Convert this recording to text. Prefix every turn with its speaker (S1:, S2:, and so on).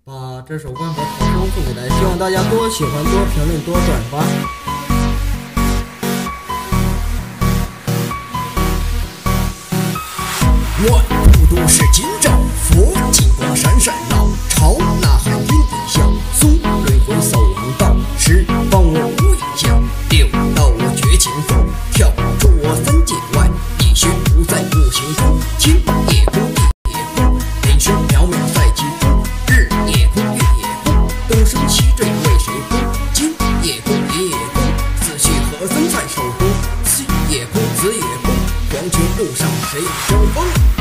S1: 把这首万宝逃生送给大家，希望大家多喜欢、多评论、多转发。
S2: 万物都是今朝，佛金光闪闪老朝，呐喊天地响，松轮回扫王道，释放我无影响，六道我绝情风，跳出我三界外，一血不在无形中，天也空地也空，人生渺渺在其中，日也空月也空，东升西坠为谁空？今也空也空，死去何曾在手中？妻也空子也空，黄泉路上谁争锋？